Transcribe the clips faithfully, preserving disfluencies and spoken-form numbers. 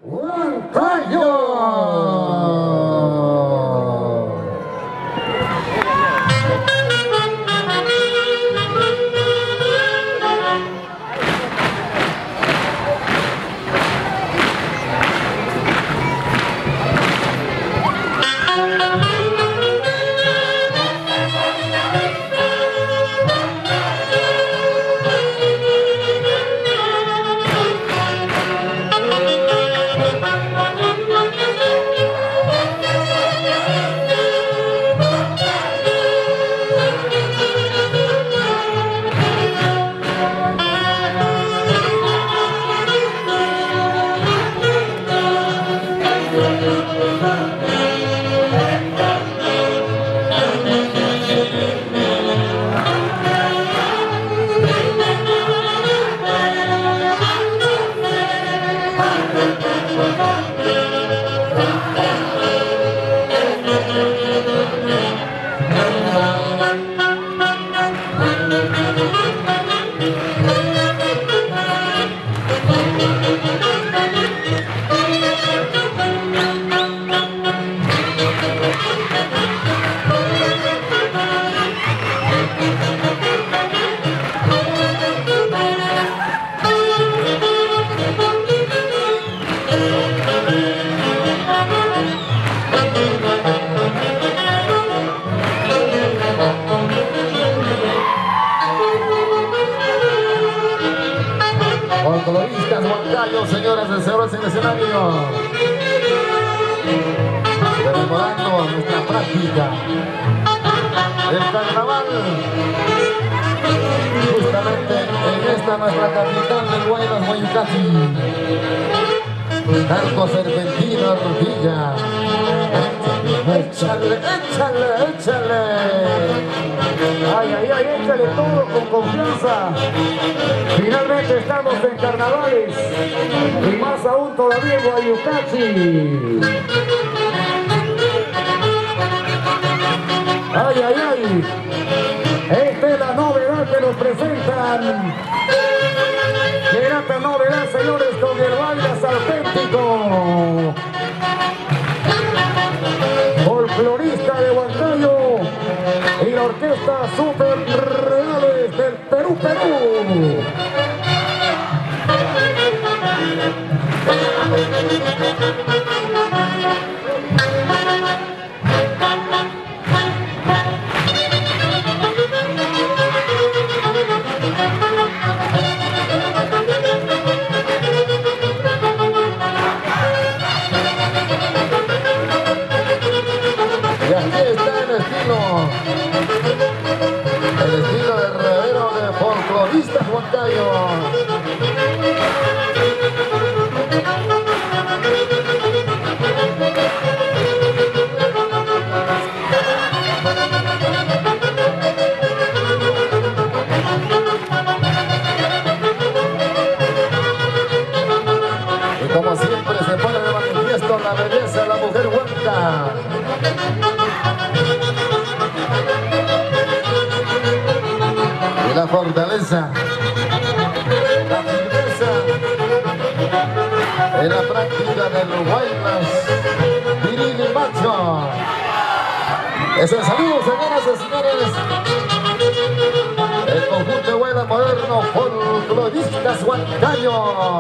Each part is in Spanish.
Folcloristas Huancayo, señoras y señores, en el escenario, rememorando nuestra práctica del carnaval, justamente en esta nuestra capital del Guaymas, Guayucati. Narco Serpentina Rutilla. Échale, échale, échale. Ay, ay, ay, échale todo con confianza. Finalmente estamos en carnavales y más aún todavía en Guayucati. Ay, ay, ay. Esta es la novedad que nos presentan. Qué grata novedad, señores, con el bailas auténtico. Folclorista de Huancayo y la orquesta Super Reales del Perú, Perú. Y aquí está el estilo, el estilo de Revero de Folcloristas Huancayo. Y como siempre se pone de manifiesto la belleza de la mujer huanca. Y la fortaleza, la firmeza en la práctica de los bailas viril y macho. Es el saludo, señoras y señores. El conjunto de Huaylas moderno, Folcloristas Huancayo.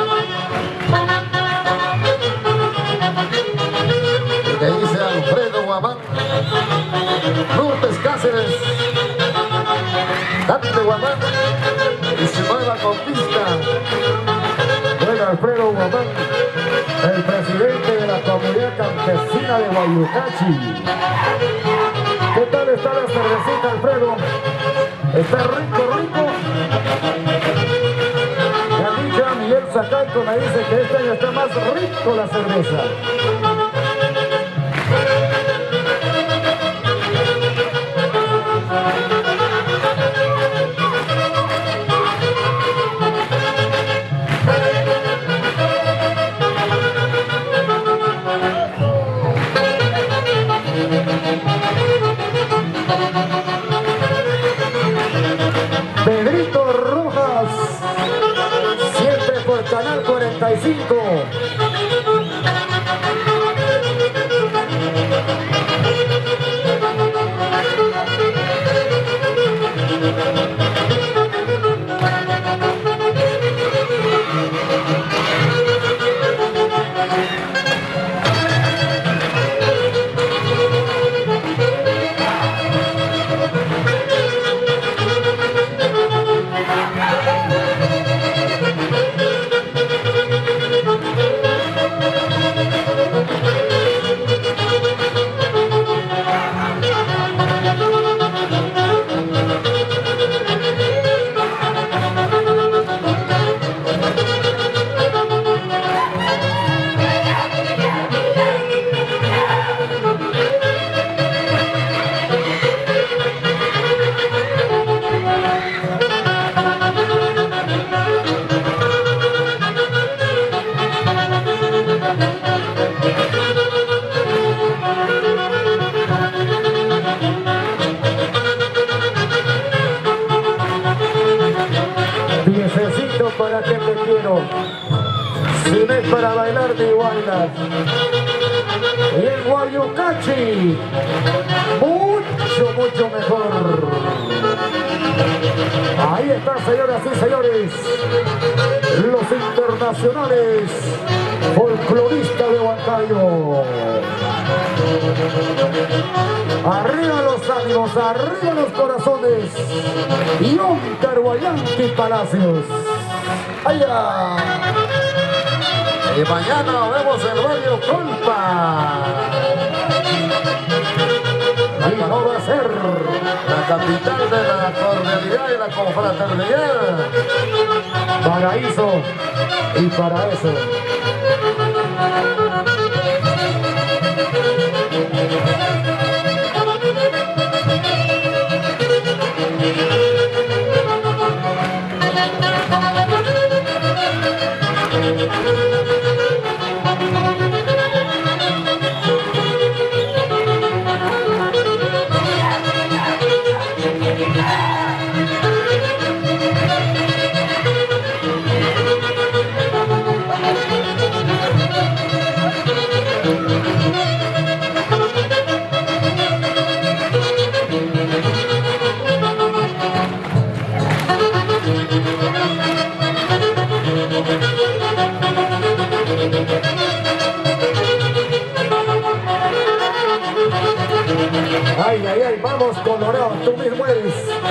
Y que dice Alfredo Guamán, Lourdes Cáceres, Dante Guamán y su nueva conquista. Bueno, Alfredo Guamán, el presidente de la comunidad campesina de Guayucati. ¿Qué tal está la cervecita, Alfredo? Está rico, rico. Mi amiga Miguel Sacaico me dice que este año está más rico la cerveza. Pedrito Rojas, siempre por Canal cuarenta y cinco. Si no es para bailar, ni bailas. Y el Guayucachi, mucho, mucho mejor. Ahí están, señoras y señores, los internacionales folcloristas de Huancayo. Arriba los ánimos, arriba los corazones. Y Oscar Guayanqui Palacios. ¡Allá! Y mañana vemos el barrio Colpa. Y no va a ser La capital de la cordialidad y la confraternidad. paraíso y para eso. Ay, ay, ay, vamos Colorado, tú mismo eres.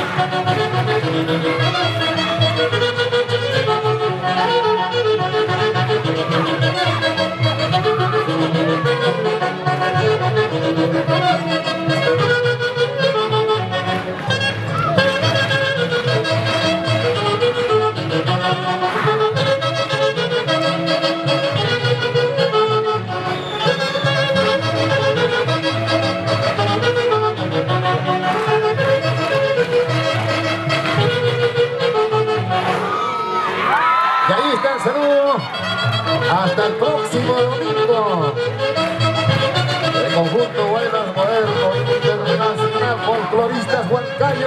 Y ahí está el saludo. Hasta el próximo domingo. El conjunto Guaymas Moderno Internacional Folcloristas Huancayo.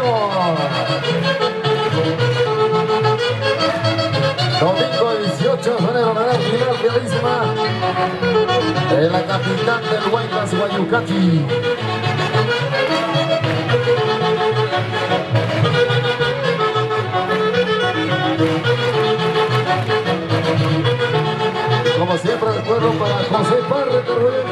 Domingo dieciocho de febrero, la gran final finalísima en la capital del Guaymas, Guayucachi. Como siempre, recuerdo para José Parre,